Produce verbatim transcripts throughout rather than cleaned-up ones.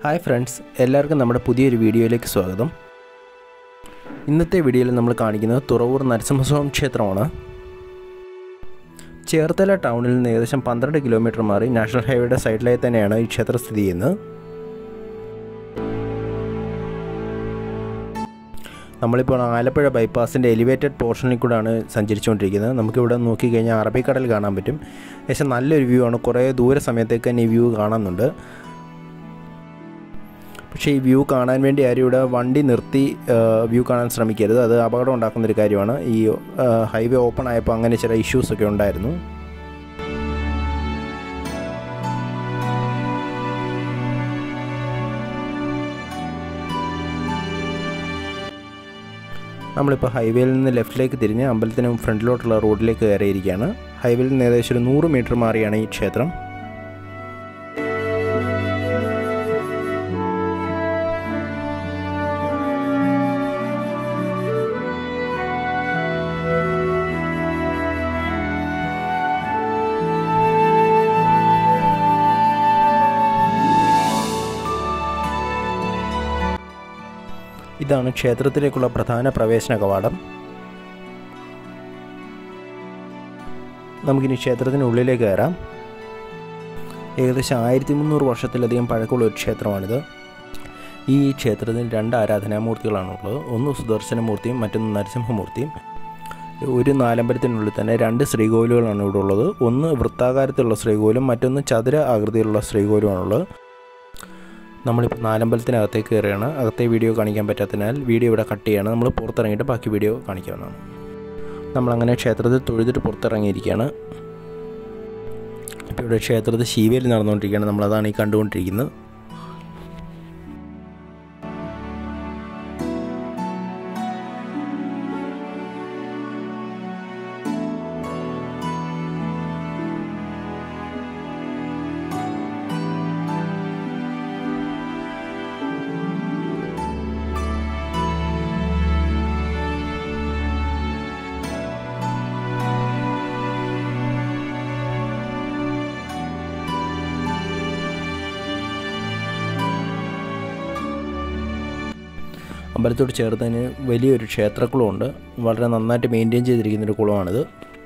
Hi friends, എല്ലാവർക്കും നമ്മുടെ പുതിയൊരു വീഡിയോയിലേക്ക് സ്വാഗതം. ഇന്നത്തെ വീഡിയോയിൽ നമ്മൾ കാണിക്കുന്നത് തുറവൂർ നരസിംഹസ്വാമി ക്ഷേത്രമാണ്. ചേർത്തല ടൗണിൽ നിന്ന് ഏകദേശം പന്ത്രണ്ട് കിലോമീറ്റർ മാറി നാഷണൽ ഹൈവേയുടെ സൈഡിലായി തന്നെയാണ് ഈ ക്ഷേത്രം സ്ഥിതി ചെയ്യുന്നത്. നമ്മളിപ്പോൾ ആലപ്പുഴ ബൈപ്പാസിൻ്റെ എലിവേറ്റഡ് പോർഷനിൽ കൂടെയാണ് സഞ്ചരിച്ചുകൊണ്ടിരിക്കുന്നത്. നമുക്കിവിടെ നോക്കിക്കഴിഞ്ഞാൽ അറബിക്കടൽ കാണാൻ പറ്റും. ഏകദേശം നല്ലൊരു വ്യൂ ആണ്. കുറേ ദൂര സമയത്തേക്ക് തന്നെ ഈ വ്യൂ കാണുന്നുണ്ട്. പക്ഷേ ഈ വ്യൂ കാണാൻ വേണ്ടി ആരും ഇവിടെ വണ്ടി നിർത്തി വ്യൂ കാണാൻ ശ്രമിക്കരുത്. അത് അപകടം ഉണ്ടാക്കുന്നൊരു കാര്യമാണ്. ഈ ഹൈവേ ഓപ്പൺ ആയപ്പോൾ അങ്ങനെ ചില ഇഷ്യൂസൊക്കെ ഉണ്ടായിരുന്നു. നമ്മളിപ്പോൾ ഹൈവേയിൽ നിന്ന് ലെഫ്റ്റിലേക്ക് തിരിഞ്ഞ് അമ്പലത്തിന് ഫ്രണ്ടിലോട്ടുള്ള റോഡിലേക്ക് കയറിയിരിക്കുകയാണ്. ഹൈവേയിൽ നിന്ന് ഏകദേശം ഒരു നൂറ് മീറ്റർ മാറിയാണ് ഈ ക്ഷേത്രം. ഇതാണ് ക്ഷേത്രത്തിലേക്കുള്ള പ്രധാന പ്രവേശന കവാടം. നമുക്കിനി ക്ഷേത്രത്തിനുള്ളിലേക്ക് കയറാം. ഏകദേശം ആയിരത്തി മുന്നൂറ് വർഷത്തിലധികം പഴക്കമുള്ള ഒരു ക്ഷേത്രമാണിത്. ഈ ക്ഷേത്രത്തിൽ രണ്ട് ആരാധനാമൂർത്തികളാണുള്ളത്. ഒന്ന് സുദർശനമൂർത്തിയും മറ്റൊന്ന് നരസിംഹമൂർത്തിയും. ഒരു നാലമ്പലത്തിനുള്ളിൽ തന്നെ രണ്ട് ശ്രീകോവിലുകളാണ് ഇവിടെ ഉള്ളത്. ഒന്ന് വൃത്താകാരത്തിലുള്ള ശ്രീകോവിലും മറ്റൊന്ന് ചതുര ആകൃതിയിലുള്ള ശ്രീകോവിലുമാണുള്ളത്. നമ്മളിപ്പോൾ നാലമ്പലത്തിനകത്തേക്ക് കയറുകയാണ്. അകത്തെ വീഡിയോ കാണിക്കാൻ പറ്റാത്തതിനാൽ വീഡിയോ ഇവിടെ കട്ട് ചെയ്യാണ്. നമ്മൾ പുറത്തിറങ്ങിയിട്ട് ബാക്കി വീഡിയോ കാണിക്കാവുന്നതാണ്. നമ്മളങ്ങനെ ക്ഷേത്രത്തിൽ തൊഴുതിട്ട് പുറത്തിറങ്ങിയിരിക്കുകയാണ്. ഇപ്പോൾ ഇവിടെ ക്ഷേത്രത്തിൽ ശീവേലി നടന്നുകൊണ്ടിരിക്കുകയാണ്. നമ്മളതാണ് ഈ കണ്ടുകൊണ്ടിരിക്കുന്നത്. അമ്പലത്തോട് ചേർത്തതിന് വലിയൊരു ക്ഷേത്രക്കുളമുണ്ട്. വളരെ നന്നായിട്ട് മെയിൻറ്റെയിൻ ചെയ്തിരിക്കുന്നൊരു കുളമാണിത്.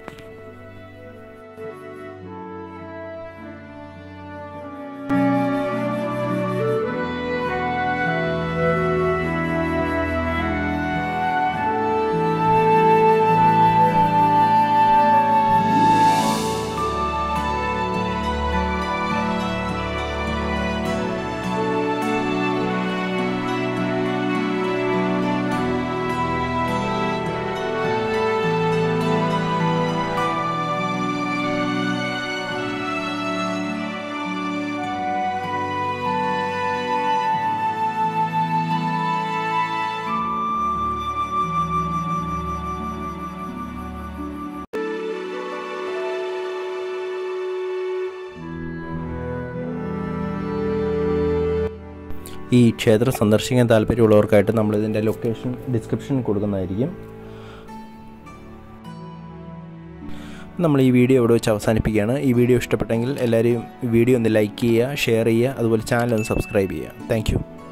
ഈ ക്ഷേത്രം സന്ദർശിക്കാൻ താല്പര്യമുള്ളവർക്കായിട്ട് നമ്മളിതിൻ്റെ ലൊക്കേഷൻ ഡിസ്ക്രിപ്ഷനിൽ കൊടുക്കുന്നതായിരിക്കും. നമ്മൾ ഈ വീഡിയോ ഇവിടെ വെച്ച് അവസാനിപ്പിക്കുകയാണ്. ഈ വീഡിയോ ഇഷ്ടപ്പെട്ടെങ്കിൽ എല്ലാവരും വീഡിയോ ഒന്ന് ലൈക്ക് ചെയ്യുക, ഷെയർ ചെയ്യുക, അതുപോലെ ചാനൽ ഒന്ന് സബ്സ്ക്രൈബ് ചെയ്യുക. Thank U.